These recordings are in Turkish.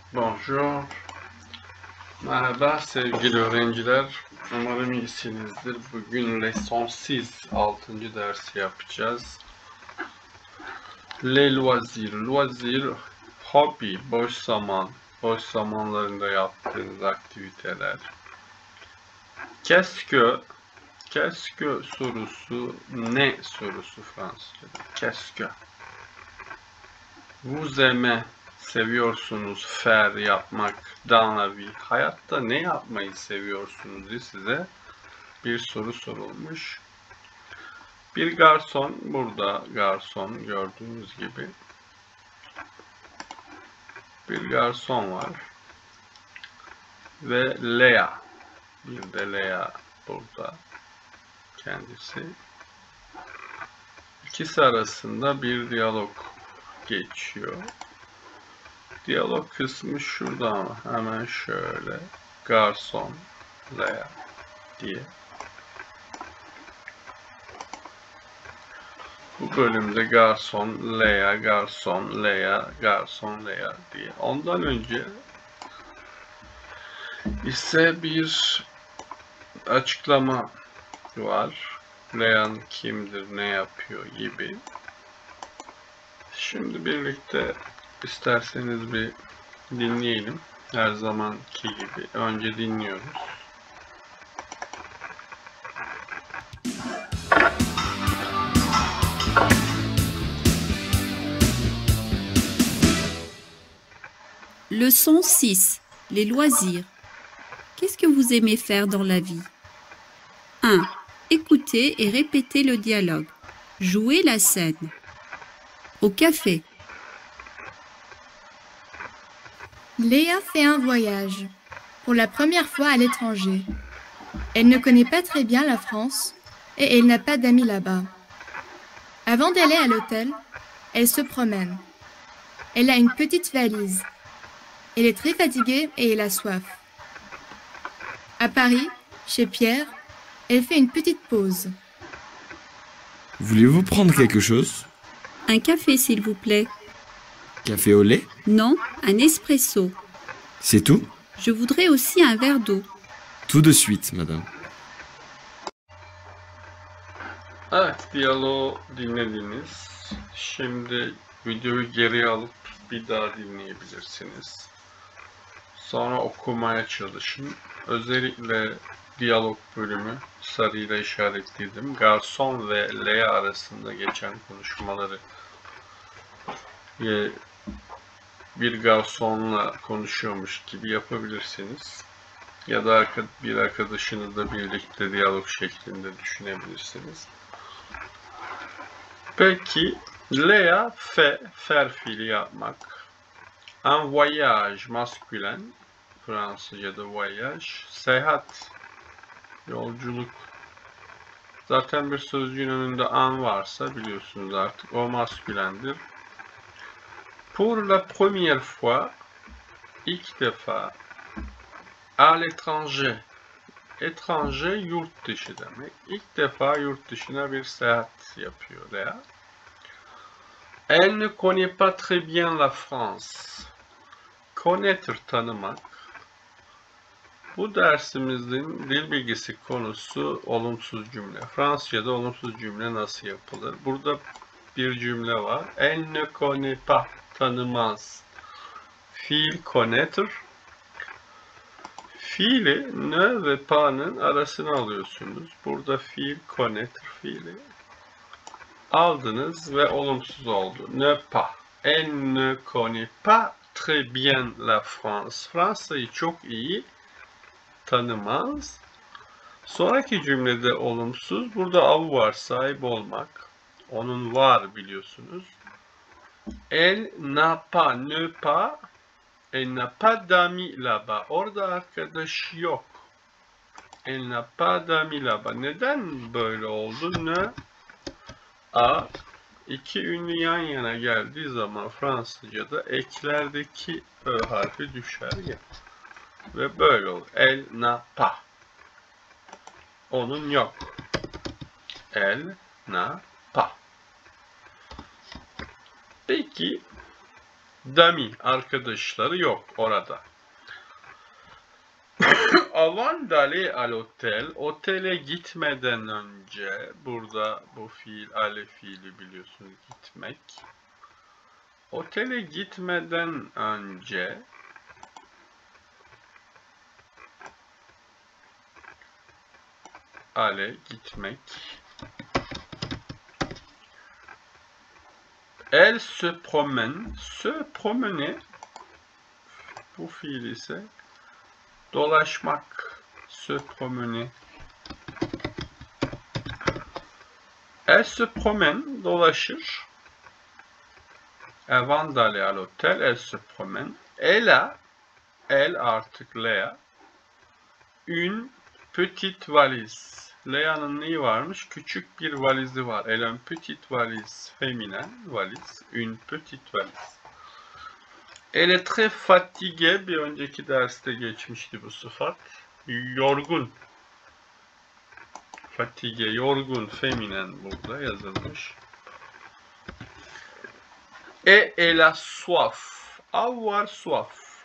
Bonjour. Merhaba sevgili öğrenciler. Umarım iyisinizdir. Bugün leçon 6. dersi yapacağız. Les loisirs. Loisir, hobi, boş zaman. Boş zamanlarında yaptığınız aktiviteler. Qu'est-ce que sorusu, ne sorusu Fransızca'da. Qu'est-ce que? Vous aimez, seviyorsunuz, faire, yapmak, dans la vie. Hayatta ne yapmayı seviyorsunuz diye size bir soru sorulmuş. Bir garson, burada garson gördüğünüz gibi. Bir garson var. Ve Lea. Bir de Lea burada kendisi. İkisi arasında bir diyalog geçiyor. Diyalog kısmı şurada ama hemen şöyle garson Lea diye. Bu bölümde garson Lea, garson Lea, garson Lea diye. Ondan önce ise bir açıklama var. Lea'nın kimdir, ne yapıyor gibi. Şimdi birlikte isterseniz bir dinleyelim. Her zamanki gibi. Önce dinliyoruz. Leçon 6. Les loisirs. Qu'est-ce que vous aimez faire dans la vie? 1. Écoutez et répétez le dialogue. Jouez la scène. Au café. Léa fait un voyage, pour la première fois à l'étranger. Elle ne connaît pas très bien la France et elle n'a pas d'amis là-bas. Avant d'aller à l'hôtel, elle se promène. Elle a une petite valise. Elle est très fatiguée et elle a soif. À Paris, chez Pierre, elle fait une petite pause. Voulez-vous prendre quelque chose? Un café, s'il vous plaît. Café au lait? Non, un espresso. C'est tout? Je voudrais aussi un verre d'eau. Tout de suite, madame. Evet, diyaloğu dinlediniz. Şimdi videoyu geri alıp bir daha dinleyebilirsiniz. Sonra okumaya çalışın. Özellikle diyalog bölümü sarıyla işaretledim. Garson ve Lea arasında geçen konuşmaları bir garsonla konuşuyormuş gibi yapabilirsiniz. Ya da bir arkadaşınızla birlikte diyalog şeklinde düşünebilirsiniz. Peki, Lea faire fiili yapmak. Un voyage masculine, Fransızca'da voyage, seyahat, yolculuk. Zaten bir sözcüğün önünde un varsa biliyorsunuz artık o maskülendir. Pour la première fois, ilk defa, à l'étranger. Étranger, yurt dışı demek. İlk defa yurt dışına bir seyahat yapıyor Lea. Elle ne connaît pas très bien la France. Connaître, tanımak. Bu dersimizin dil bilgisi konusu olumsuz cümle. Fransızca'da olumsuz cümle nasıl yapılır? Burada bir cümle var. Elle ne connaît pas, tanımaz. Fiil connaître. Fiili ne ve pa'nın arasına alıyorsunuz. Burada fiil connaître fiili aldınız ve olumsuz oldu. Ne pas. Elle ne connaît pas très bien la France. Fransa'yı çok iyi tanımaz. Sonraki cümlede olumsuz. Burada av var, sahip olmak. Onun var biliyorsunuz. Elle n'a pas, ne pas. Elle n'a pas d'amis là-bas. Orada arkadaş yok. Elle n'a pas d'amis là-bas. Neden böyle oldu? Ne? A. İki ünlü yan yana geldiği zaman Fransızca'da eklerdeki Ö harfi düşer ya. Ve böyle olur. Elle n'a pas. Onun yok. Elle n'a pas. Peki Dami, arkadaşları yok orada. Avant d'aller à l'hôtel, otele gitmeden önce, burada bu fiil, ale fiili biliyorsunuz, gitmek. Otele gitmeden önce ale gitmek. Elle se promène, se promener, bu fiil ise dolaşmak, se promener. Elle se promène, dolaşır. Avant d'aller à l'hôtel, elle se promène. Elle artık Lea, une petite valise. Lea'nın neyi varmış? Küçük bir valizi var. Elle a une petite valise féminin, valise, une petite valise. Elle est très fatiguée, bir önceki derste geçmişti bu sıfat. Yorgun. Fatigue, yorgun, feminen burada yazılmış. Et elle a soif. Avoir soif.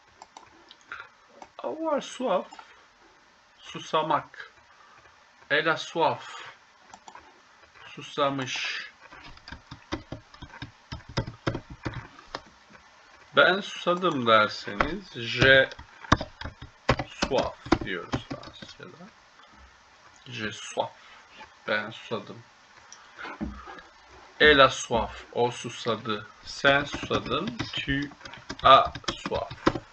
Avoir soif. Susamak. Elle a soif. Susamış. Ben susadım derseniz j'ai soif diyoruz Fransızca'da. J'ai soif. Ben susadım. Elle a soif. O susadı. Sen susadın. Tu as soif.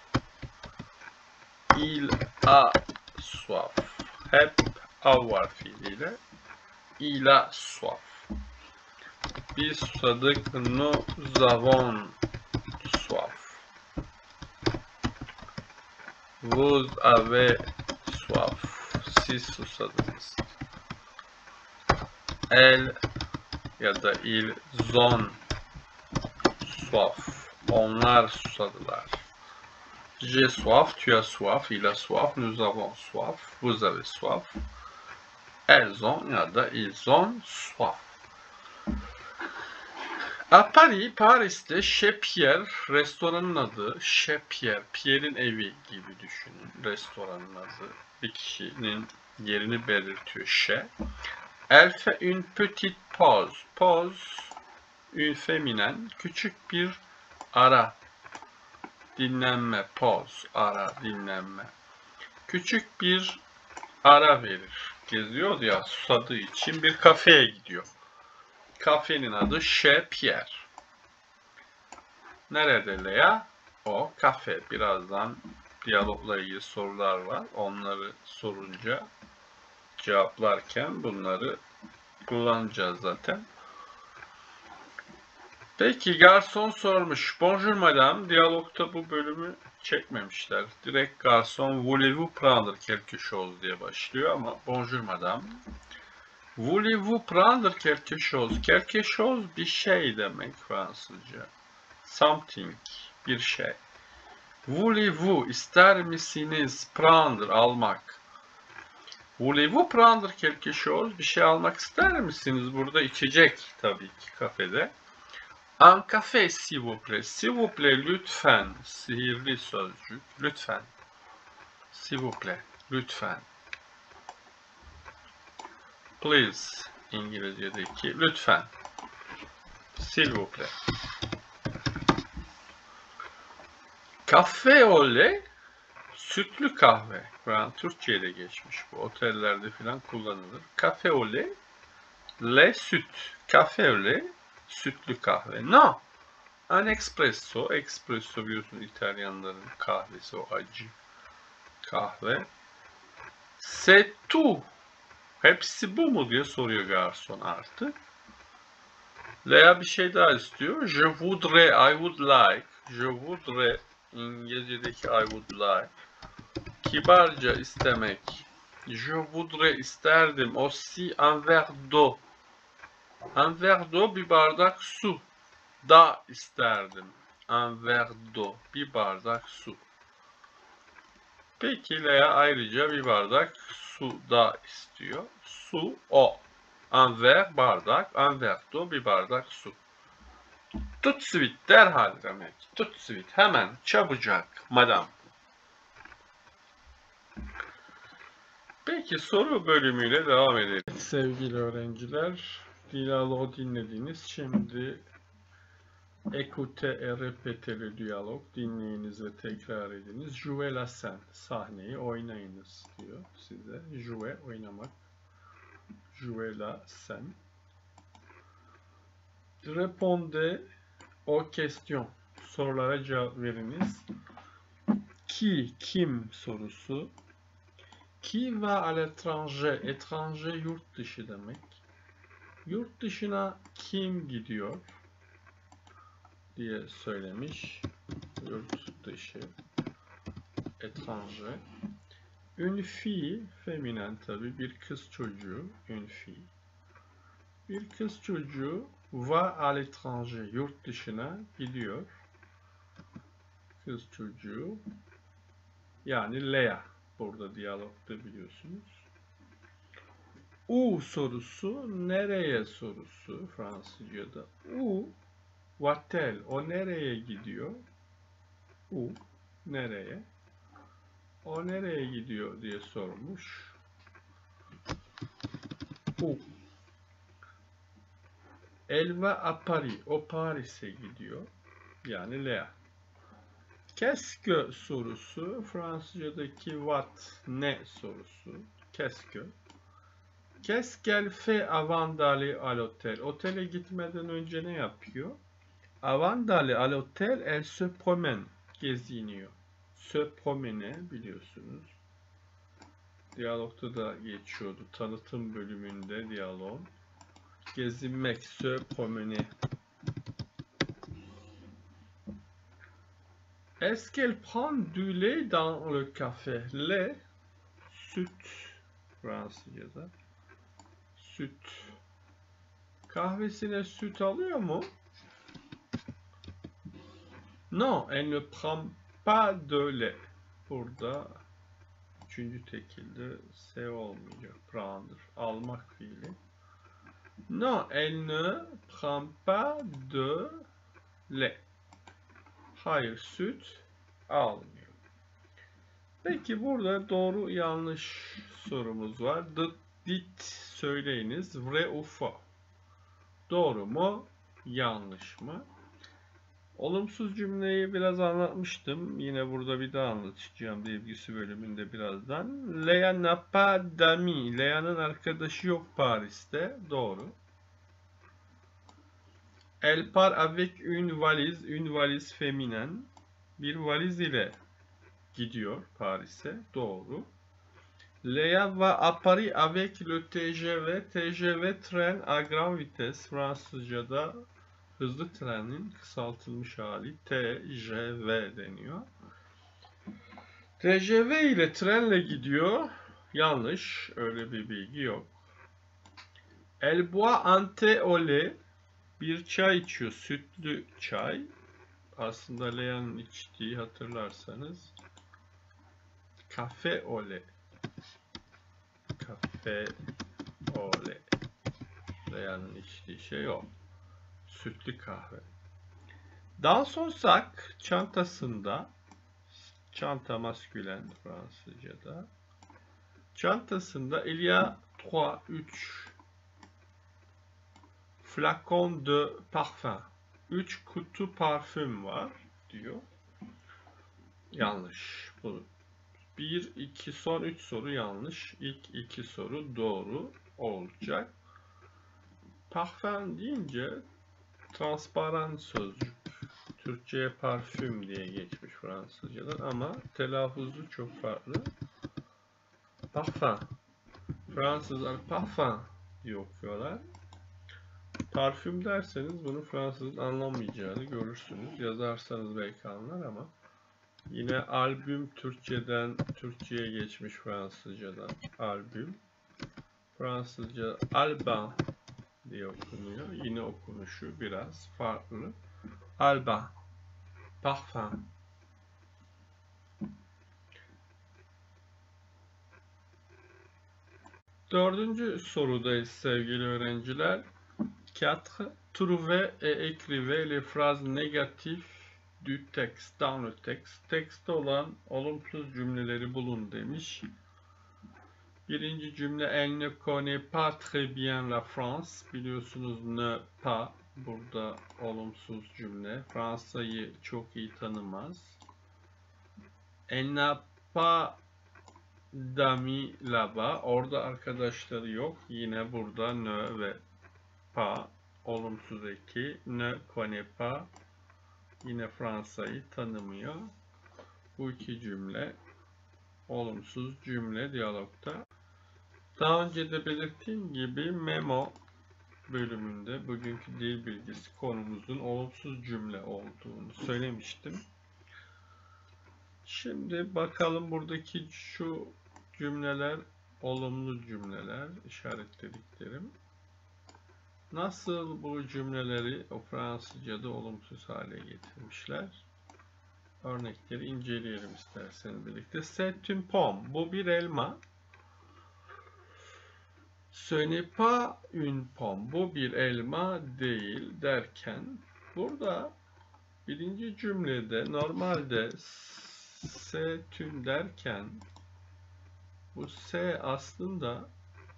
Il a soif. Hep avoir fiiliyle. Il a soif. Biz susadık. Nous avons soif. Vous avez soif. Siz susadınız. Elle ya da ils ont soif. Onlar susadılar. J'ai soif, tu as soif, il a soif, nous avons soif, vous avez soif. Elles ont ya da ils ont soif. À Paris, Paris'te Chez Pierre, restoranın adı Chez Pierre, Pierre'in evi gibi düşünün. Restoranın adı bir kişinin yerini belirtiyor Chez. Elle fait une petite pause. Pause, une féminin, küçük bir ara. Dinlenme, pause, ara, dinlenme. Küçük bir ara verir. Geziyordu ya, susadığı için bir kafeye gidiyor. Kafenin adı Chez Pierre. Nerede Lea? O kafe. Birazdan diyalogla ilgili sorular var. Onları sorunca cevaplarken bunları kullanacağız zaten. Peki garson sormuş. Bonjour madame. Diyalogta bu bölümü çekmemişler. Direkt garson voulez-vous prendre quelque chose diye başlıyor ama bonjour madame. Voulez-vous prendre quelque chose? Quelque chose bir şey demek Fransızca. Something, bir şey. Voulez-vous, ister misiniz? Prendre, almak. Voulez-vous prendre quelque chose? Bir şey almak ister misiniz? Burada içecek tabii ki kafede. Un café s'il vous plaît. S'il vous plaît, lütfen. Sihirli sözcük. Lütfen. S'il vous plaît, lütfen. Please, İngilizce'deki lütfen. S'il vous plaît. Café au lait, sütlü kahve. Türkçe'ye de geçmiş bu. Otellerde falan kullanılır. Café au lait, lait süt. Café au lait, sütlü kahve. No. Un espresso. Espresso biliyorsunuz İtalyanların kahvesi, o acı kahve. C'est tout. Hepsi bu mu diye soruyor garson artık. Lea bir şey daha istiyor. Je voudrais, I would like. Je voudrais, İngilizce'deki I would like. Kibarca istemek. Je voudrais, isterdim. Aussi un verre d'eau. Un verre d'eau, bir bardak su. Da isterdim. Un verre d'eau, bir bardak su. Peki Lea ayrıca bir bardak su da istiyor. Su, o. Un verre, bardak. Un verre d'eau, bir bardak su. Tout de suite, derhal demek. Tout de suite, hemen, çabucak, madam. Peki soru bölümüyle devam edelim. Sevgili öğrenciler, diyaloğu dinlediniz. Şimdi écoutez et répétez le dialogue. Dinleyiniz ve tekrar ediniz. Jouez la scène. Sahneyi oynayınız diyor size. Jouer, oynamak. Jouez la scène. Répondez aux questions. Sorulara cevap veriniz. Qui, kim sorusu. Qui va à l'étranger? Étranger yurt dışı demek. Yurt dışına kim gidiyor diye söylemiş. Yurt dışı. Étranger. Une fille, feminen tabi, bir kız çocuğu. Une fille. Bir kız çocuğu va à l'étranger, yurt dışına gidiyor. Kız çocuğu. Yani Lea. Burada diyalogda biliyorsunuz. Où sorusu, nereye sorusu Fransızca'da. Où va-t-elle, o nereye gidiyor? Où, nereye? O nereye gidiyor diye sormuş. Où. Elle va à Paris, o Paris'e gidiyor. Yani Lea. Qu'est-ce que sorusu, Fransızca'daki what, ne sorusu. Qu'est-ce que? Qu'est-ce qu'elle fait avant d'aller à l'hôtel? Otele gitmeden önce ne yapıyor? Avant d'aller à l'hôtel, elle se promène. Geziniyor. Se promener biliyorsunuz. Diyalogda da geçiyordu. Tanıtım bölümünde diyalog. Gezinmek, se promener. Est-ce qu'elle prend du lait dans le café? Lait, süt. Fransızca'da. Süt. Kahvesine süt alıyor mu? Non, elle ne prend pas de lait. Burada üçüncü tekilde se olmayacak. Prendre, almak fiili. Non, elle ne prend pas de lait. Hayır, süt almıyor. Peki burada doğru yanlış sorumuz var. Dit söyleyiniz. Vrai ou faux? Doğru mu? Yanlış mı? Olumsuz cümleyi biraz anlatmıştım. Yine burada bir daha anlatacağım bilgisi bölümünde birazdan. Lea n'a pas d'amis. Lea'nın arkadaşı yok Paris'te. Doğru. Elle part avec une valise féminin. Bir valiz ile gidiyor Paris'e. Doğru. Lea va à Paris avec le TGV. TGV tren à grande vitesse. Fransızca'da hızlı trenin kısaltılmış hali TGV deniyor. TGV ile trenle gidiyor. Yanlış. Öyle bir bilgi yok. Elle boit un thé au lait. Bir çay içiyor. Sütlü çay. Aslında Lea'nın içtiği hatırlarsanız kafe au lait. Kafe au lait. Lea'nın içtiği şey o. Sütlü kahve. Dans son sac, çantasında, çanta maskülen Fransızca'da. Çantasında il y a 3 flacons de parfum. 3 kutu parfüm var diyor. Yanlış. Bu 1, 2, son 3 soru yanlış. İlk 2 soru doğru olacak. Parfüm deyince transparan sözcük. Türkçe'ye parfüm diye geçmiş Fransızcadan ama telaffuzu çok farklı. Parfum. Fransızlar parfum diye okuyorlar. Parfüm derseniz bunu Fransızın anlamayacağını görürsünüz. Yazarsanız belki anlar ama yine albüm Türkçeden Türkçe'ye geçmiş Fransızcadan. Albüm. Fransızca album diye okunuyor. Yine okunuşu biraz farklı. Alba. Parfum. Dördüncü sorudayız sevgili öğrenciler. 4. Trouvez et écrivez les phrases négatives du texte, dans le texte. Tekste olan olumsuz cümleleri bulun demiş. Birinci cümle, elle ne connaît pas très bien la France. Biliyorsunuz ne pas burada olumsuz cümle. Fransa'yı çok iyi tanımaz. Elle n'a pas d'amis là-bas. Orada arkadaşları yok. Yine burada ne ve pas olumsuz eki. Ne connaît pas. Yine Fransa'yı tanımıyor. Bu iki cümle olumsuz cümle diyalogta. Daha önce de belirttiğim gibi memo bölümünde bugünkü dil bilgisi konumuzun olumsuz cümle olduğunu söylemiştim. Şimdi bakalım buradaki şu cümleler olumlu cümleler işaretlediklerim. Nasıl bu cümleleri o Fransızca'da olumsuz hale getirmişler? Örnekleri inceleyelim isterseniz birlikte. C'est une pomme. Bu bir elma. Ce n'est pas une pomme. Bu bir elma değil derken burada birinci cümlede normalde c'est une derken bu se aslında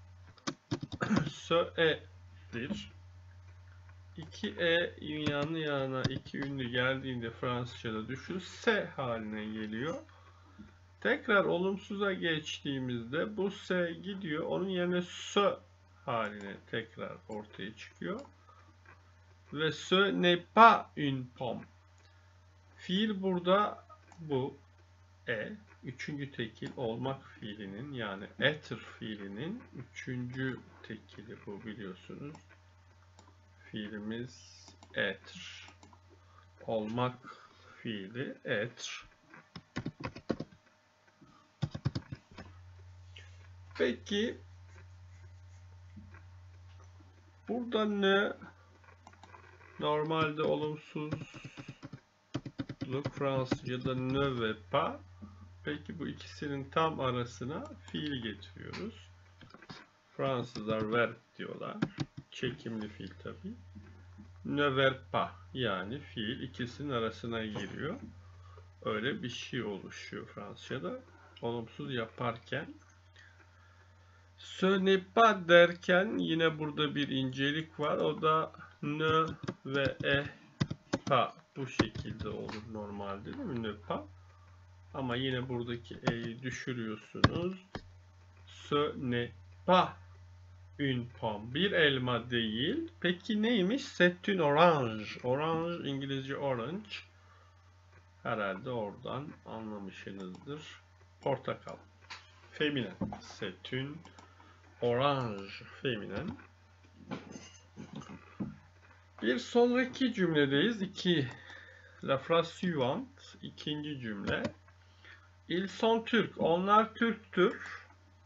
sö'e'dir. İki e yanı yana iki ünlü geldiğinde Fransızca'da düşür se haline geliyor. Tekrar olumsuza geçtiğimizde bu se gidiyor. Onun yerine sö haline tekrar ortaya çıkıyor. Ve ce n'est pas une pomme. Fiil burada bu üçüncü tekil olmak fiilinin yani être fiilinin üçüncü tekili bu biliyorsunuz. Fiilimiz être. Olmak fiili être. Peki burada ne normalde olumsuzluk Fransızca'da ne ve pas. Peki bu ikisinin tam arasına fiil getiriyoruz. Fransızlar verb diyorlar. Çekimli fiil tabi. Ne verb pas yani fiil ikisinin arasına giriyor. Öyle bir şey oluşuyor Fransızca'da. Olumsuz yaparken. Ce n'est pas derken yine burada bir incelik var. O da ne ve pas bu şekilde olur normalde değil mi? Ne pas. Ama yine buradaki e'yi düşürüyorsunuz. Ce n'est pas une pomme. Bir elma değil. Peki neymiş? C'est une orange. Orange İngilizce orange. Herhalde oradan anlamışsınızdır. Portakal. Feminen. C'est une orange. Feminen. Bir sonraki cümledeyiz. La phrase suivante. İkinci cümle. Ils sont Türk. Onlar Türktür.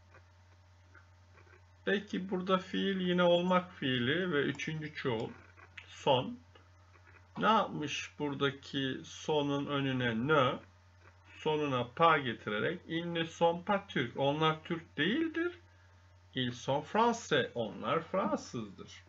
Peki burada fiil yine olmak fiili ve üçüncü çoğul. Son. Ne yapmış buradaki sonun önüne ne? Sonuna pas getirerek ils ne sont pas Türk. Onlar Türk değildir. Ils sont Français. Onlar Fransızdır.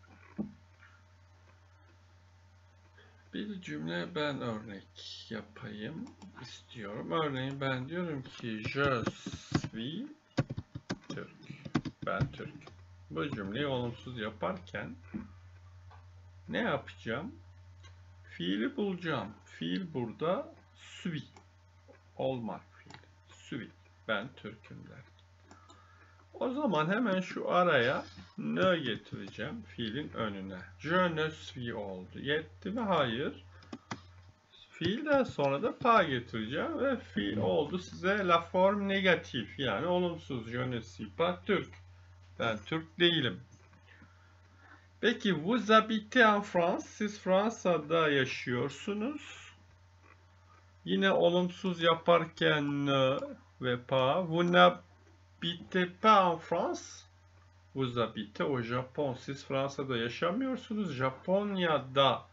Bir cümle ben örnek yapayım istiyorum. Örneğin ben diyorum ki je suis Türk. Ben Türk. Bu cümleyi olumsuz yaparken ne yapacağım? Fiili bulacağım. Fiil burada suis. Olmak fiili. Suis. Ben Türk'üm der. O zaman hemen şu araya ne getireceğim fiilin önüne. Je ne suis oldu. Yetti mi? Hayır. Fiilden sonra da pas getireceğim ve fiil oldu size la forme negatif yani olumsuz. Je ne suis pas Türk. Ben Türk değilim. Peki vous habitez en France. Siz Fransa'da yaşıyorsunuz. Yine olumsuz yaparken ne ve pas. Vous n'habitez pas en France. Vous habitez au Japon. Siz Fransa'da yaşamıyorsunuz. Japonya'da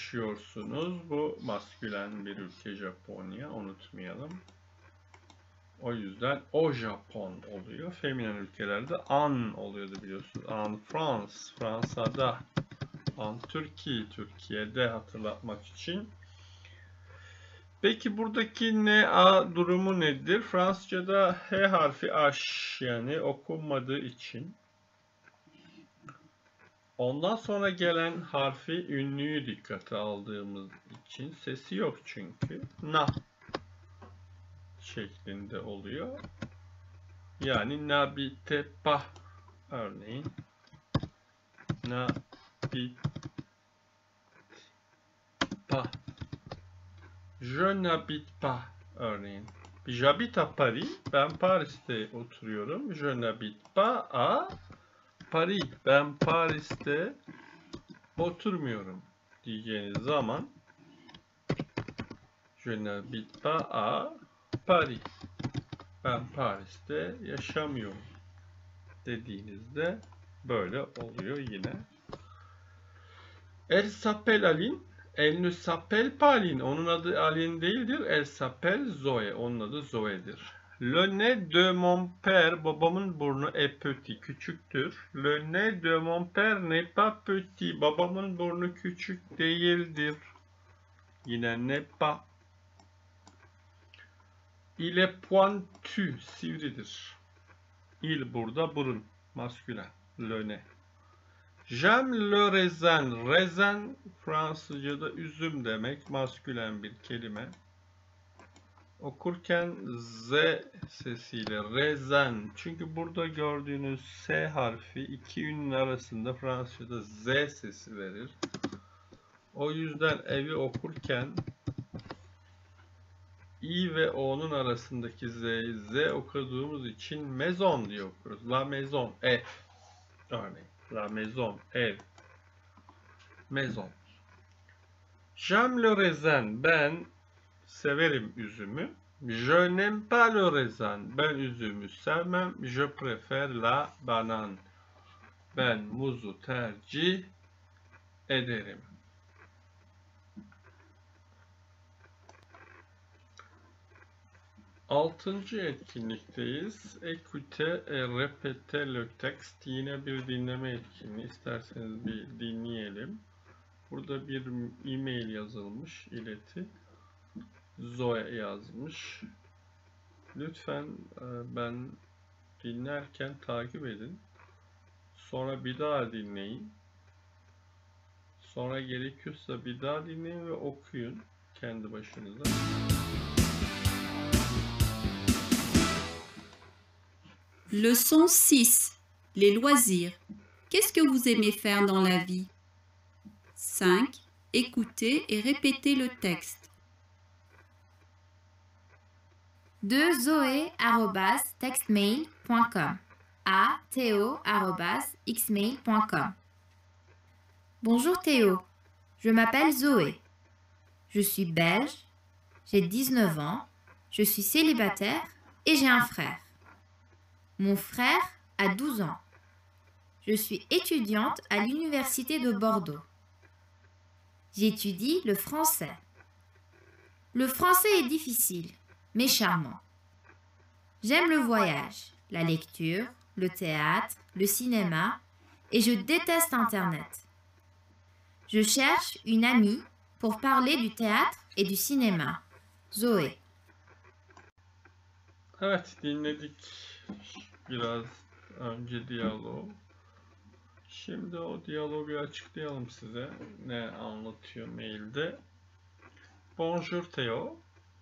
yaşıyorsunuz. Bu maskülen bir ülke Japonya. Unutmayalım. O yüzden au Japon oluyor. Feminen ülkelerde en oluyordu biliyorsunuz. En France, Fransa'da. En Türkiye, Türkiye'de hatırlatmak için. Peki buradaki NA durumu nedir? Fransızca'da H harfi H, yani okunmadığı için. Ondan sonra gelen harfi ünlüyü dikkate aldığımız için, sesi yok çünkü. Na şeklinde oluyor. Yani n'habite pas örneğin. N'habite pas. Je n'habite pas örneğin. J'habite à Paris. Ben Paris'te oturuyorum. Je n'habite pas à Paris. Ben Paris'te oturmuyorum diyeceğiniz zaman Je n'habite pas à Paris. Ben Paris'te yaşamıyorum dediğinizde böyle oluyor yine. Elle s'appelle Aline. Elle ne s'appelle pas Aline. Onun adı Aline değildir. Elle s'appelle Zoe. Onun adı Zoe'dir. Le nez de mon père. Babamın burnu est petit. Küçüktür. Le nez de mon père n'est pas petit. Babamın burnu küçük değildir. Yine n'est pas. Il est pointu. Sivridir. Il burada burun. Maskülen. Le nez. J'aime le raisin. Raisin Fransızca'da üzüm demek. Maskülen bir kelime. Okurken Z sesiyle raisin. Çünkü burada gördüğünüz S harfi iki ünlü arasında Fransızca'da Z sesi verir. O yüzden evi okurken I ve O'nun arasındaki Z'yi Z okuduğumuz için maison diye okuruz. La maison, ev. Örneğin. La maison, ev. Maison. J'aime le raisin. Ben severim üzümü. Je n'aime pas le raisin. Ben üzümü sevmem. Je préfère la banane. Ben muzu tercih ederim. Altıncı etkinlikteyiz. Écoutez et répétez le texte. Yine bir dinleme etkinliği. İsterseniz bir dinleyelim. Burada bir e-mail yazılmış, ileti. Zoe yazmış. Lütfen ben dinlerken takip edin. Sonra bir daha dinleyin. Sonra gerekiyorsa bir daha dinleyin ve okuyun kendi başınıza. Leçon 6. Les loisirs. Qu'est-ce que vous aimez faire dans la vie? 5. Écoutez et répétez le texte. De zoé@textmail.com à théo@xmail.com. Bonjour Théo, je m'appelle Zoé. Je suis belge, j'ai 19 ans, je suis célibataire et j'ai un frère. Mon frère a 12 ans. Je suis étudiante à l'université de Bordeaux. J'étudie le français. Le français est difficile, mais charmant. J'aime le voyage, la lecture, le théâtre, le cinéma, et je déteste Internet. Je cherche une amie pour parler du théâtre et du cinéma. Zoé. Evet, dinledik biraz önce diyaloğu. Şimdi o diyalogu açıklayalım size. Ne anlatıyor mailde. Bonjour Théo.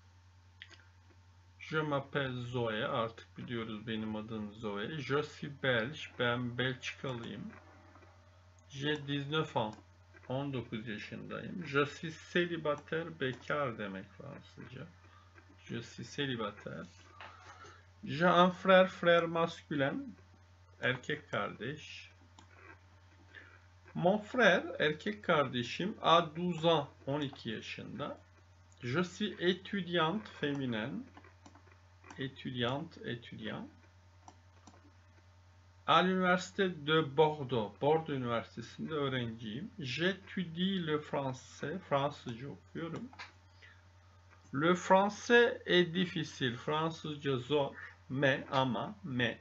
Je m'appelle Zoé. Artık biliyoruz benim adım Zoé. Je suis belge. Ben Belçikalıyım. J'ai 19 ans. 19 yaşındayım. Je suis célibataire. Bekar demek Fransızca. Je suis célibataire. J'ai un frère. Frère masculin. Erkek kardeş. Mon frère, erkek kardeşim, a 12 ans, 12 yaşında. Je suis étudiante féminine. Étudiant. À l'université de Bordeaux. Bordeaux Üniversitesi'nde öğrenciyim. J'étudie le français. Fransızca okuyorum. Le français est difficile. Fransızca zor. Ama.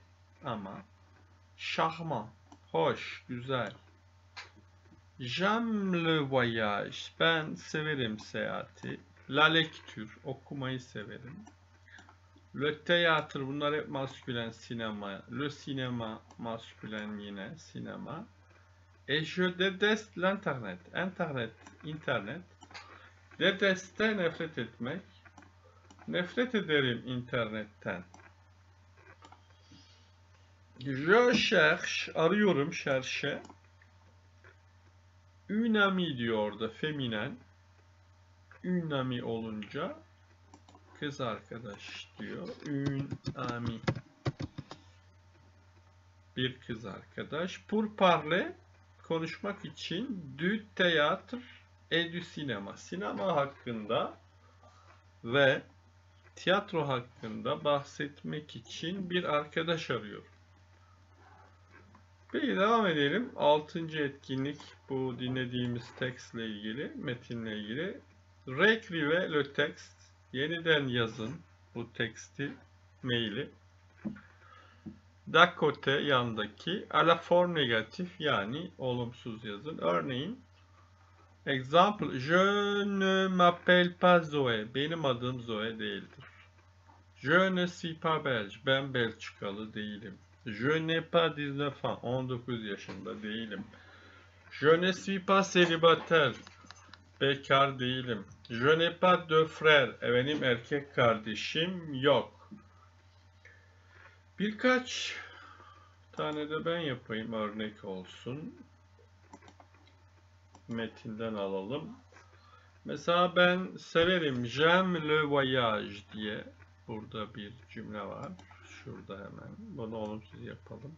Charmant. Hoş, güzel. J'aime le voyage. Ben severim seyahati. La lecture. Okumayı severim. Le théâtre. Bunlar hep maskülen, sinema. Le cinéma maskülen, yine sinema. Et je déteste l'internet. İnternet. Deteste, nefret etmek. Nefret ederim internetten. Je cherche, arıyorum, cherche. Une amie diyor orada, feminen. Une amie olunca kız arkadaş diyor. Une amie. Bir kız arkadaş. Pour parler, konuşmak için. Du théâtre et du cinéma. Sinema hakkında ve tiyatro hakkında bahsetmek için bir arkadaş arıyor. Peki devam edelim. 6. etkinlik bu dinlediğimiz tekstle ilgili, metinle ilgili. Réécrivez le texte. Yeniden yazın bu teksti, maili. D'à côté, yandaki. À la forme négatif, yani olumsuz yazın. Örneğin, example, je ne m'appelle pas Zoé. Benim adım Zoe değildir. Je ne suis pas belge. Ben Belçikalı değilim. Je n'ai pas 19 ans. 19 yaşında değilim. Je ne suis pas célibataire. Bekar değilim. Je n'ai pas de frère. Benim erkek kardeşim yok. Birkaç tane de ben yapayım, örnek olsun. Metinden alalım. Mesela ben severim. J'aime le voyage diye. Burada bir cümle var. Şurada hemen. Bunu olumsuz yapalım.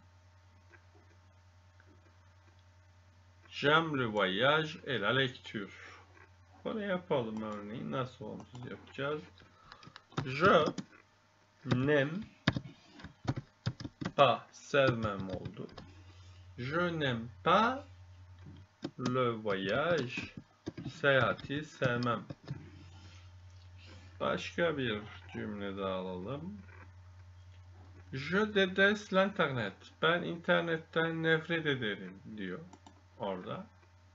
J'aime le voyage et la lecture. Bunu yapalım örneğin. Nasıl olumsuz yapacağız? Je n'aime pas. Sevmem oldu. Je n'aime pas le voyage. Seyahati sevmem. Başka bir cümle daha alalım. Je déteste l'internet. Ben internetten nefret ederim diyor orada.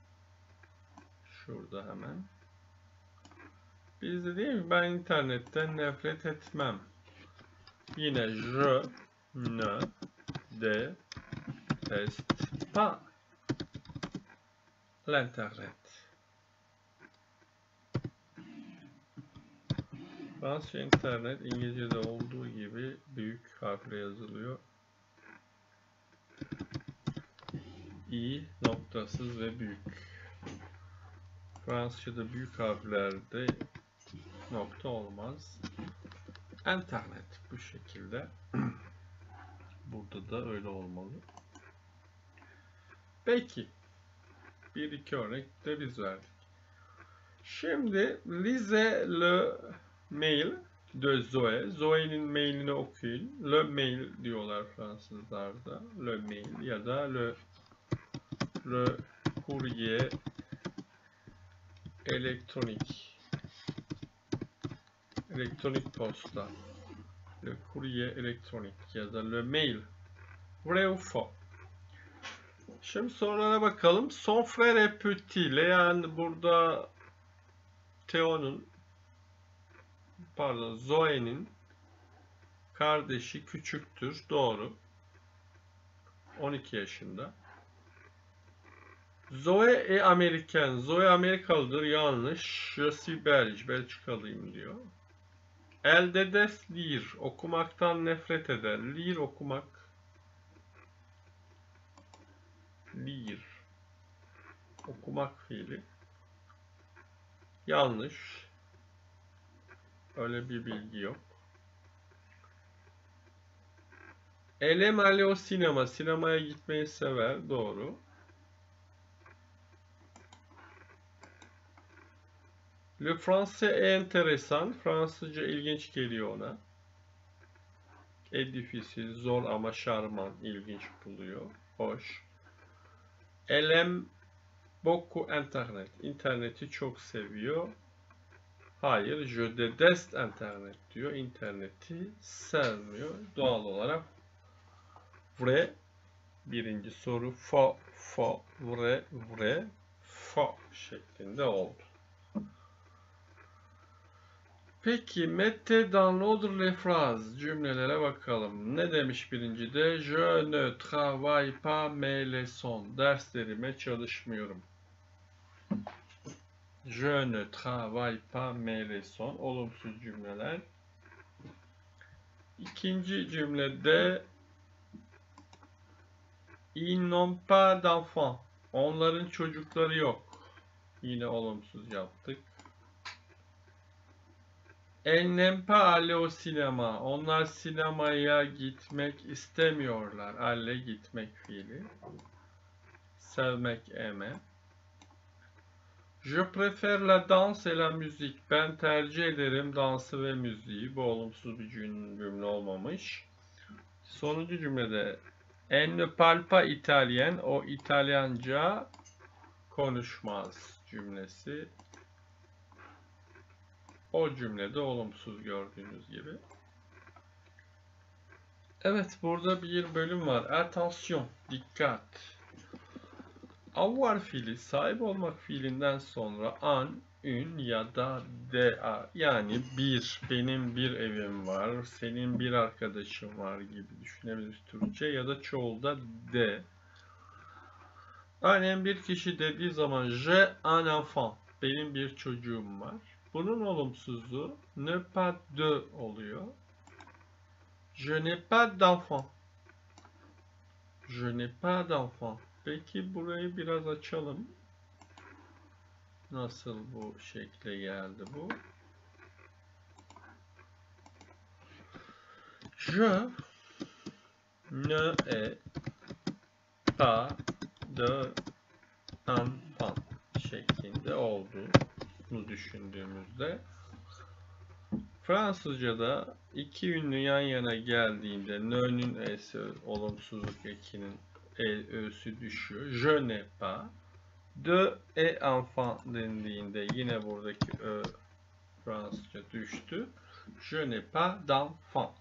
Şurada hemen. Biz de değil mi? Ben internetten nefret etmem. Yine je ne déteste pas l'internet. Fransızca internet İngilizce'de olduğu gibi büyük harfle yazılıyor. İ noktasız ve büyük. Fransızca'da büyük harflerde nokta olmaz. İnternet bu şekilde. Burada da öyle olmalı. Peki. Bir iki örnek de biz verdik. Şimdi lisez le mail de Zoe. Zoe'nin mailini okuyun. Le mail diyorlar Fransızlarda. Le mail ya da le courrier elektronik. Elektronik posta. Le courrier elektronik ya da le mail. Vrai ou faux? Şimdi sorulara bakalım. Son frère est petit. Yani burada Zoe'nin kardeşi küçüktür. Doğru. 12 yaşında. Zoe est américaine. Zoe Amerikalıdır. Yanlış. Je suis belge. Belçikalıyım diyor. Elle déteste lire. Okumaktan nefret eder. Lire okumak. Lire. Okumak fiili. Yanlış. Öyle bir bilgi yok. Elle aime aller au cinéma. Sinemaya gitmeyi sever. Doğru. Le français est intéressant. Fransızca ilginç geliyor ona. Est difficile. Zor ama charmant. İlginç buluyor. Hoş. Elle aime beaucoup internet. İnterneti çok seviyor. Hayır, je déteste internet diyor. İnterneti sevmiyor. Doğal olarak vrai. Birinci soru faux, vrai, faux şeklinde oldu. Peki, mettez dans l'ordre les phrases. Cümlelere bakalım. Ne demiş birincide? Je ne travaille pas mes leçons. Derslerime çalışmıyorum. Je ne travaille pas mes leçons. Olumsuz cümleler. İkinci cümlede ils n'ont pas d'enfants. Onların çocukları yok. Yine olumsuz yaptık. Elle n'aime pas aller au cinéma. Onlar sinemaya gitmek istemiyorlar. Aller gitmek fiili. Sevmek eme. Je préfère la danse et la musique. Ben tercih ederim dansı ve müziği. Bu olumsuz bir cümle olmamış. Sonuncu cümlede elle ne parle pas italien. O İtalyanca konuşmaz cümlesi. O cümlede olumsuz gördüğünüz gibi. Evet, burada bir bölüm var. Attention, dikkat. Avoir fiili, sahip olmak fiilinden sonra an, ün ya da de, yani bir, benim bir evim var, senin bir arkadaşın var gibi düşünebiliriz Türkçe, ya da çoğulda de. Örneğin bir kişi dediği zaman j'ai un enfant, benim bir çocuğum var. Bunun olumsuzu ne pas de oluyor. Je n'ai pas d'enfant. Je n'ai pas d'enfant. Peki burayı biraz açalım. Nasıl bu şekle geldi bu? Je ne ai pas d'enfant şeklinde olduğunu düşündüğümüzde Fransızca'da iki ünlü yan yana geldiğinde ne'nin e'si olumsuzluk ekinin ö'sü düşüyor. Je n'ai pas. De et enfant dendiğinde yine buradaki ö Fransızca düştü. Je n'ai pas d'enfant.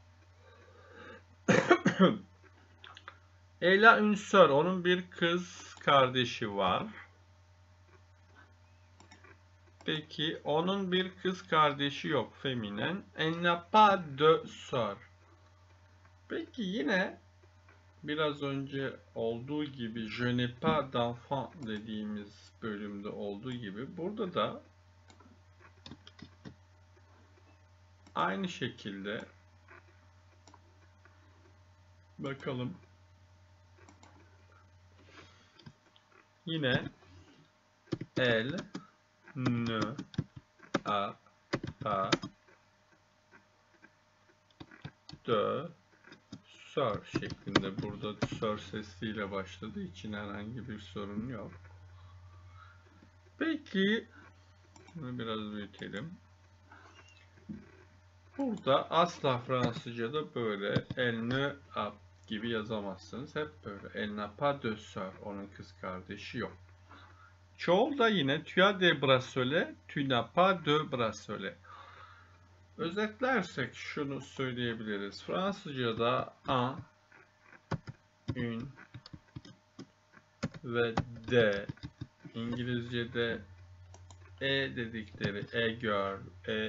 Elle a une sœur. Onun bir kız kardeşi var. Peki onun bir kız kardeşi yok, feminen. Elle n'a pas de sœur. Peki yine biraz önce olduğu gibi je n'ai pas d'enfant dediğimiz bölümde olduğu gibi burada da aynı şekilde bakalım. Yine elle ne a pas de sœur şeklinde, burada sœur sesiyle başladığı için herhangi bir sorun yok. Peki bunu biraz büyütelim. Burada asla Fransızca'da böyle elle ne a gibi yazamazsınız. Hep böyle elle n'a pas de sœur. Onun kız kardeşi yok. Çoğulda yine tu as des bracelets, tu n'as pas de bracelets. Özetlersek şunu söyleyebiliriz. Fransızca'da un, une ve de, İngilizce'de dedikleri girl,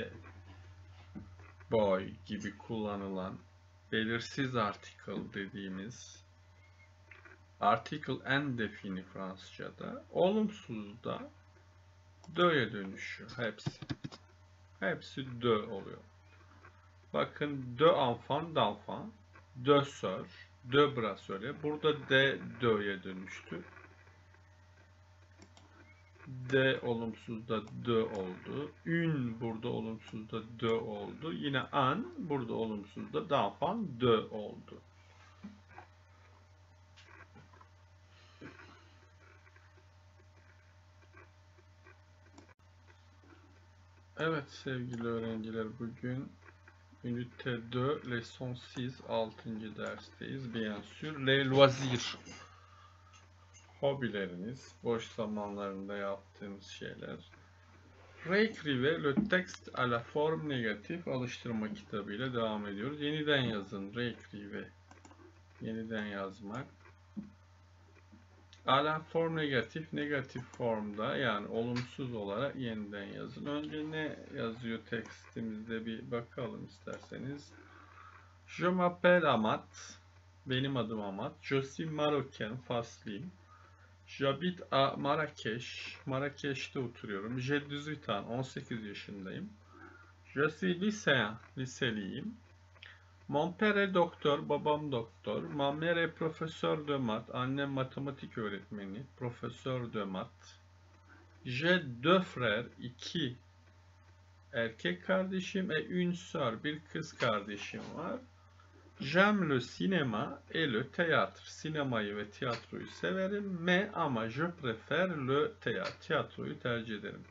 boy gibi kullanılan belirsiz article dediğimiz article indefini Fransızca'da olumsuzda de'ye dönüşüyor hepsi. Hepsi de oluyor. Bakın de enfant, d'enfant, de sœur, de bracelet. Burada de de'ye dönüştü. De olumsuzda de oldu. Ün burada olumsuzda de oldu. Yine an burada olumsuzda d'enfant de oldu. Evet sevgili öğrenciler, bugün ünite 2, leçon 6. dersteyiz. Bien sûr, les loisirs. Hobileriniz, boş zamanlarında yaptığınız şeyler. Réécrivez le texte à la forme négatif alıştırma kitabıyla devam ediyoruz. Yeniden yazın. Réécrivez. Yeniden yazmak. À la forme negatif, negatif formda yani olumsuz olarak yeniden yazın. Önce ne yazıyor tekstimizde bir bakalım isterseniz. Je m'appelle Amat. Benim adım Amat. Je suis marocain, Faslıyım. J'habite à Marrakech. Marrakeş'te oturuyorum. J'ai 18 ans, 18 yaşındayım. Je suis lycéen, liseliyim. Mon père est docteur, babam doktor. Ma mère est professeur de maths, annem matematik öğretmeni, professeur de maths. J'ai deux frères, iki erkek kardeşim et une sœur, bir kız kardeşim var. J'aime le cinéma et le théâtre. Sinemayı ve tiyatroyu severim. Mais ama je préfère le théâtre. Tiyatroyu tercih ederim.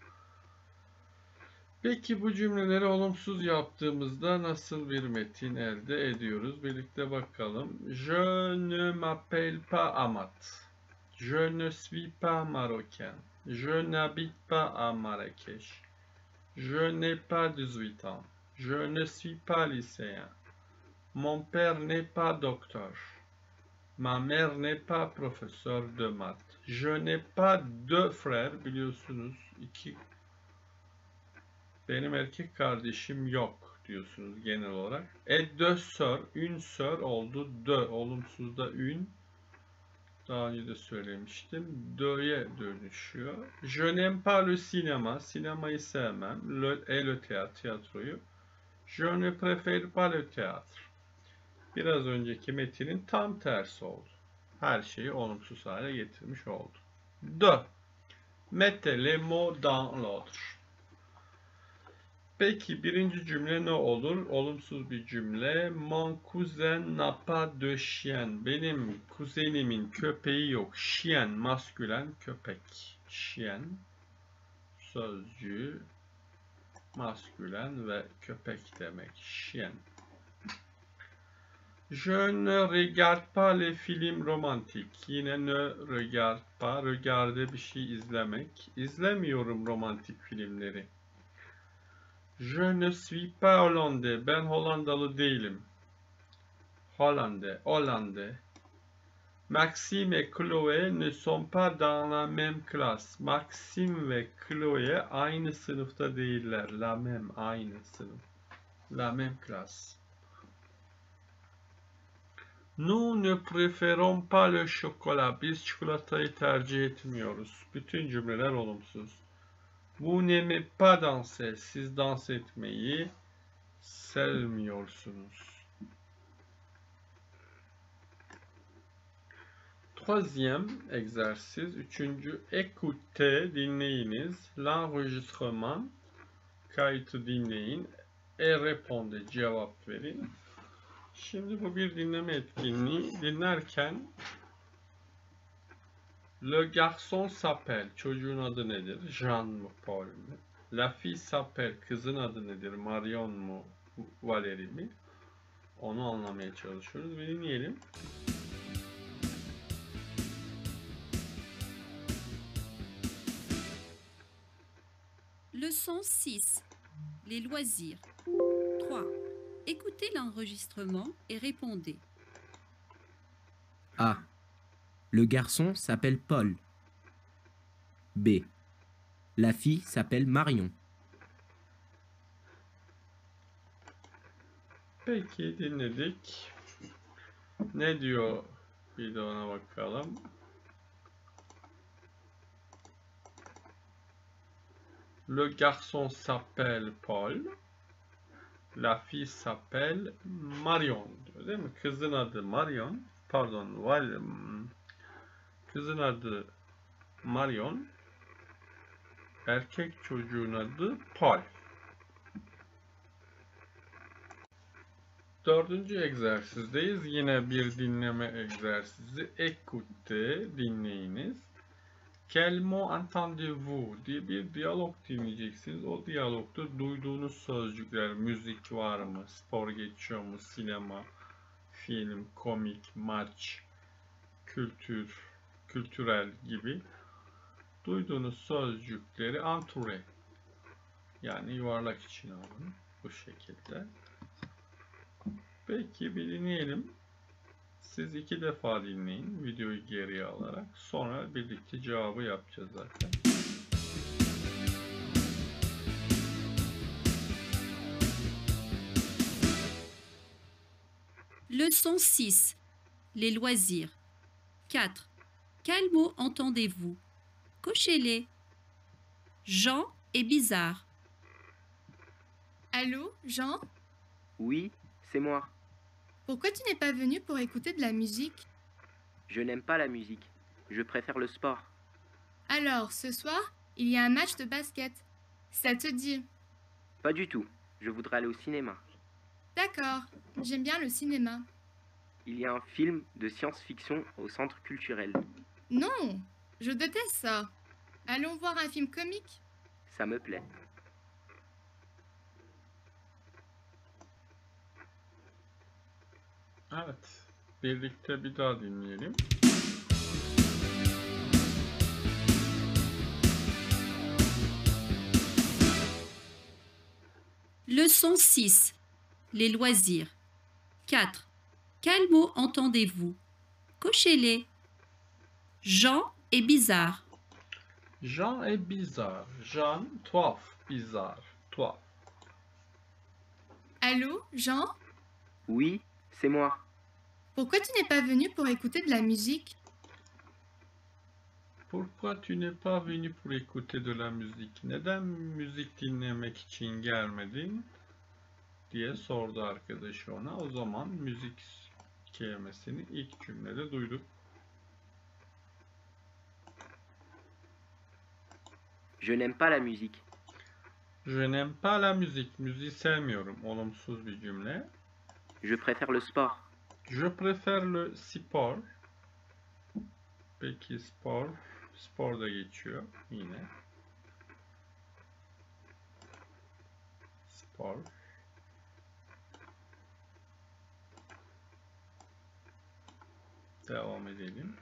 Peki bu cümleleri olumsuz yaptığımızda nasıl bir metin elde ediyoruz? Birlikte bakalım. Je ne m'appelle pas Amat. Je ne suis pas marocain. Je n'habite pas à Marrakech. Je n'ai pas 18 ans. Je ne suis pas lycéen. Mon père n'est pas docteur. Ma mère n'est pas professeur de maths. Je n'ai pas deux frères. Biliyorsunuz benim erkek kardeşim yok diyorsunuz genel olarak. Et deux sœurs. Une sœur oldu. Deux. Olumsuzda une. Daha önce de söylemiştim. Deux'ye dönüşüyor. Je n'aime pas le cinéma. Sinemayı sevmem. Le théâtre. Tiyatroyu. Je ne préfère pas le théâtre. Biraz önceki metinin tam tersi oldu. Her şeyi olumsuz hale getirmiş oldu. De. Mettez les mots dans l'ordre. Peki birinci cümle ne olur? Olumsuz bir cümle. Mon cousin n'a pas de chien. Benim kuzenimin köpeği yok. Chien maskülen köpek. Chien sözcüğü maskülen ve köpek demek. Chien. Je ne regarde pas les films romantiques. Yine ne regarde pas. Regarde bir şey izlemek. İzlemiyorum romantik filmleri. Je ne suis pas hollandais. Ben Hollandalı değilim. Hollandais. Maxime et Chloé ne sont pas dans la même classe. Maxime ve Chloé aynı sınıfta değiller. La même, aynı sınıf. La même classe. Nous ne préférons pas le chocolat. Biz çikolatayı tercih etmiyoruz. Bütün cümleler olumsuz. Vous n'aimez pas danser. Siz dans etmeyi sevmiyorsunuz. Troisième egzersiz. Üçüncü. Écoutez, dinleyiniz. L'enregistrement, kayıtı dinleyin. Et répondez, cevap verin. Şimdi bu bir dinleme etkinliği. Dinlerken Le garçon s'appelle. Çocuğun adı nedir? Jean mu, Paul mu? La fille s'appelle. Kızın adı nedir? Marion mu, Valérie mi? Onu anlamaya çalışıyoruz ve dinleyelim. Leçon 6. Les loisirs. 3. Écoutez l'enregistrement et répondez. A. Le garçon s'appelle Paul. B. La fille s'appelle Marion. Peki dinledik. Ne diyor? Bir de ona bakalım. Le garçon s'appelle Paul. La fille s'appelle Marion diyor değil mi? Kızın adı Marion. Kızın adı Marion. Erkek çocuğun adı Paul. Dördüncü egzersizdeyiz. Yine bir dinleme egzersizi. Écoutez, dinleyiniz. Quel mot entendez-vous diye bir diyalog dinleyeceksiniz. O diyalogda duyduğunuz sözcükler, müzik var mı, spor geçiyor mu, sinema, film, komik, maç, kültürel gibi duyduğunuz sözcükleri entouré. Yani yuvarlak için alın. Bu şekilde. Peki bir dinleyelim. Siz 2 defa dinleyin videoyu geriye alarak. Sonra birlikte cevabı yapacağız zaten. Leçon 6. Les loisirs. 4. Quels mots entendez-vous? Cochez-les. Jean est bizarre. Allô, Jean? Oui, c'est moi. Pourquoi tu n'es pas venu pour écouter de la musique? Je n'aime pas la musique. Je préfère le sport. Alors, ce soir, il y a un match de basket. Ça te dit? Pas du tout. Je voudrais aller au cinéma. D'accord, j'aime bien le cinéma. Il y a un film de science-fiction au centre culturel. Non, je déteste ça. Allons voir un film comique? Ça me plaît. Evet. Birlikte bir daha dinleyelim. Leçon 6. Les loisirs. 4. Quels mots entendez-vous? Cochez-les. Jean est bizarre. Jean est bizarre. Jean, tuhaf, bizarre, tuhaf. Allô, Jean? Oui, c'est moi. Pourquoi tu n'es pas venu pour écouter de la musique? Pourquoi tu n'es pas venu pour écouter de la musique? Neden müzik dinlemek için gelmedin? Diye sordu arkadaşı ona. O zaman müzik kelimesini ilk cümlede duyduk. Je n'aime pas la musique. Je n'aime pas la musique. Müziği sevmiyorum. Olumsuz bir cümle. Je préfère le sport. Je préfère le sport. Peki spor. Spor da geçiyor yine. Spor. Devam edelim.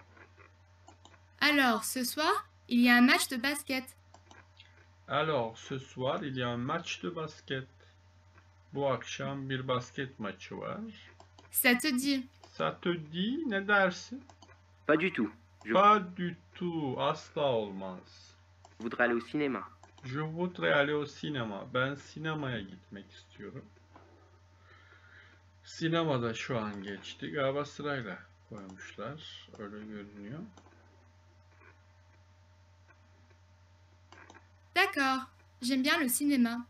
Alors, ce soir, il y a un match de basket. Alors, ce soir, il y a un match de basket. Bu akşam bir basket maçı var. Ça te dit? Ça te dit, ne dersin? Pas du tout. Je Pas du tout, asla olmaz. voudrais aller au cinéma. Je voudrais aller au cinéma. Ben sinemaya gitmek istiyorum. Sinemada şu an geçti. Galiba sırayla koymuşlar. Öyle görünüyor. D'accord, j'aime bien le cinéma.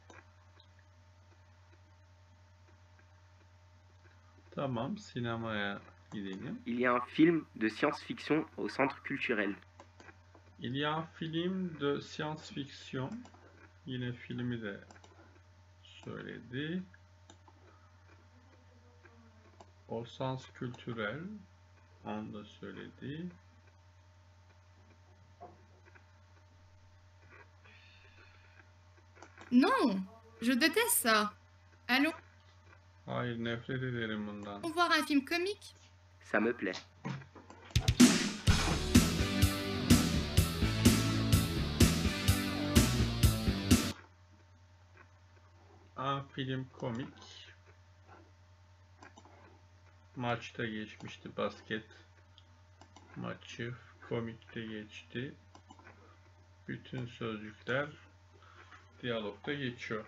Tamam, sinemaya gidelim. Il y a un film de science-fiction au centre culturel. Il y a un film de science-fiction. Yine filmi de söyledi. Au sens kültürel. Onu da söyledi. Non, je déteste ça. Allons Hayır, nefret ederim bundan. voir un film comique? Ça me plaît. Un film komik. Maçta geçmişti, basket maçı komikte geçti. Bütün sözcükler diyalogda geçiyor.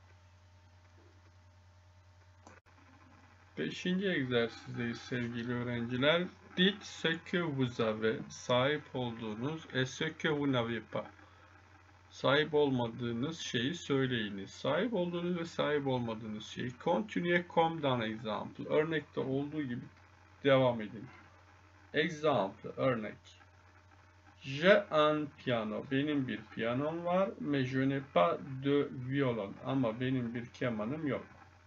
5. egzersizdeyiz sevgili öğrenciler. Dites ce que vous avez. Sahip olduğunuz et ce que vous n'avez pas. Sahip olmadığınız şeyi söyleyiniz. Sahip olduğunuz ve sahip olmadığınız şeyi. Continuez comme dans l'exemple. Örnekte olduğu gibi devam edin. Exemple, örnek. J'ai un piano. Benim bir piyanom var. Mais je n'ai pas de violon. Ama benim bir kemanım yok.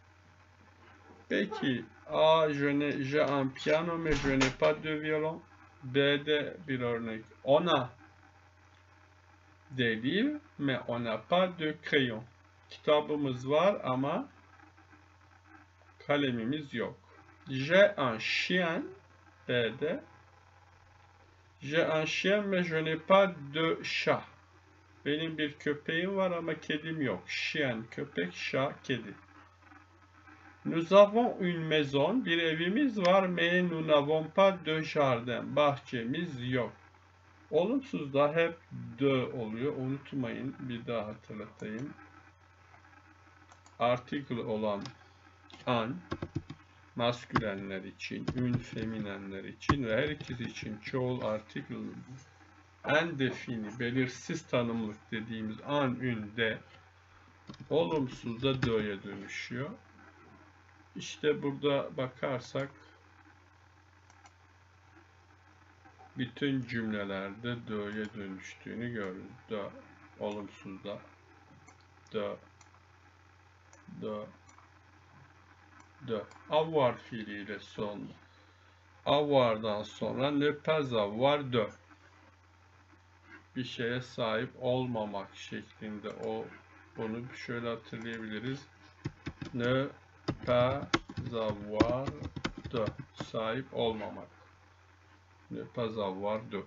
Peki, A, j'ai un piano mais je n'ai pas de violon. B'de bir örnek. Ona des livres mais on n'a pas de crayon. Kitabımız var ama kalemimiz yok. J'ai un chien. B'de. J'ai un chien mais je n'ai pas de chat. Benim bir köpeğim var ama kedim yok. Chien, köpek, chat, kedi. Nous avons une maison. Bir evimiz var. Mais nous n'avons pas de jardin. Bahçemiz yok. Olumsuz da hep de oluyor. Unutmayın. Bir daha hatırlatayım. Article olan an maskülenler için, ün feminenler için ve her ikisi için çoğul article indefini, belirsiz tanımlık dediğimiz an, ün, de olumsuz da de'ye dönüşüyor. İşte burada bakarsak bütün cümlelerde de'ye dönüştüğünü görürüz. De, olumsuz da de, de. Avoir fiiliyle son. Avoir'dan sonra ne pas avoir de. Bir şeye sahip olmamak şeklinde bunu şöyle hatırlayabiliriz. Ne pas avoir de. Sahip olmamak. Ne pas avoir de.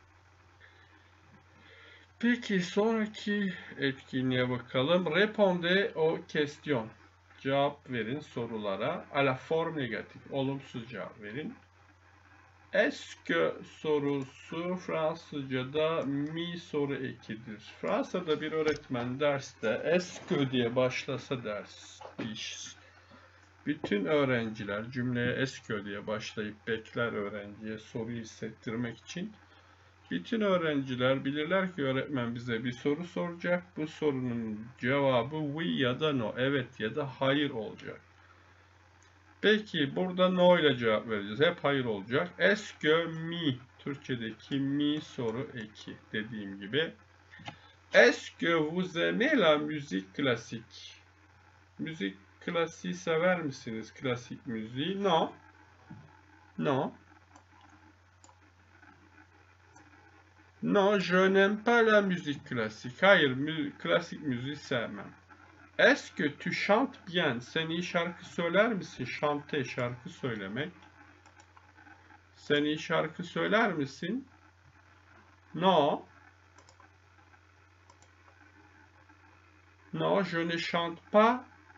Peki sonraki etkinliğe bakalım. Répondez aux questions. Cevap verin sorulara. À la forme négative. Olumsuz cevap verin. Est-ce que sorusu Fransızca'da mi soru ekidir. Fransa'da bir öğretmen derste est-ce que diye başlasa ders bütün öğrenciler cümleye est-ce que diye başlayıp bekler öğrenciye soruyu hissettirmek için. Bütün öğrenciler bilirler ki öğretmen bize bir soru soracak. Bu sorunun cevabı oui ya da no, evet ya da hayır olacak. Peki burada no ile cevap vereceğiz. Hep hayır olacak. Est-ce que mi, Türkçedeki mi soru eki dediğim gibi. Est-ce que vous aimez la musique classique? Müzik klasiği sever misiniz? Klasik müziği? No. No. Non, je n'aime pas la musique classique. Hayır, klasik müziği sevmem. Est-ce que tu chantes bien? Sen iyi şarkı söyler misin? Chanter, şarkı söylemek. Sen iyi şarkı söyler misin? Non. Non, je ne chante pas.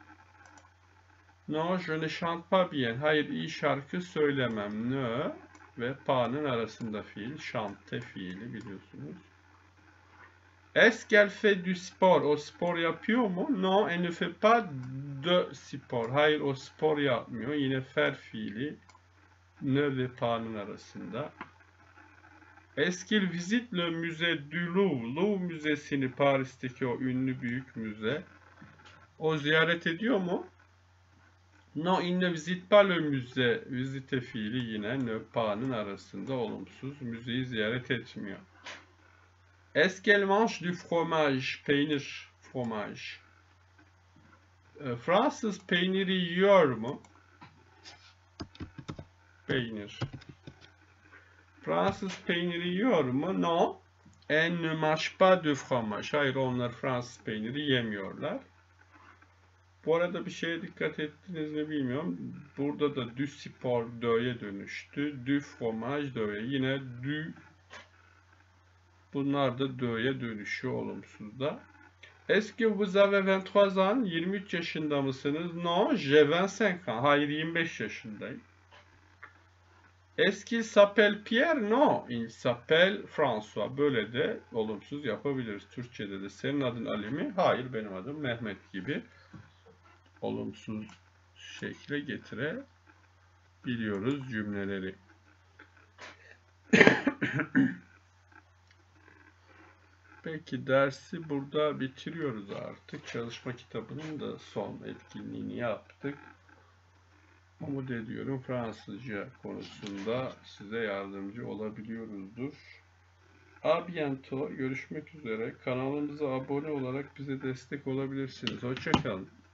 Non, je ne chante pas bien. Hayır, iyi şarkı söylemem. Ne? Ve pa'nın arasında fiil, chante fiili biliyorsunuz. Est-ce qu'elle fait du sport? O spor yapıyor mu? Non, elle ne fait pas de sport. Hayır, o spor yapmıyor. Yine faire fiili, ne ve pa'nın arasında. Est-ce qu'il visite le musée du Louvre? Louvre Müzesi'ni, Paris'teki o ünlü büyük müze. O ziyaret ediyor mu? Non, il ne visite pas le musée. Visite fiili yine ne pa'nın arasında olumsuz. Müzeyi ziyaret etmiyor. Est-ce qu'elle mange du fromage? Peynir, fromage. Fransız peyniri yiyor mu? Peynir. Fransız peyniri yiyor mu? Non. Elle ne mange pas de fromage. Hayır, onlar Fransız peyniri yemiyorlar. Bu arada bir şeye dikkat ettiniz mi bilmiyorum. Burada da du sport de'ye dönüştü. Du fromage de'ye. Yine du. Bunlar da de'ye dönüşüyor olumsuzda. Est-ce que vous avez 23 ans? 23 yaşında mısınız? Non, j'ai 25 ans. Hayır, 25 yaşındayım. Est-ce qu'il s'appelle Pierre? Non, il s'appelle François. Böyle de olumsuz yapabiliriz. Türkçe'de de senin adın Ali mi? Hayır, benim adım Mehmet gibi. Olumsuz şekle getirebiliyoruz cümleleri. Peki dersi burada bitiriyoruz artık. Çalışma kitabının da son etkinliğini yaptık. Umut ediyorum Fransızca konusunda size yardımcı olabiliyoruzdur. A bientôt. Görüşmek üzere. Kanalımıza abone olarak bize destek olabilirsiniz. Hoşça kalın.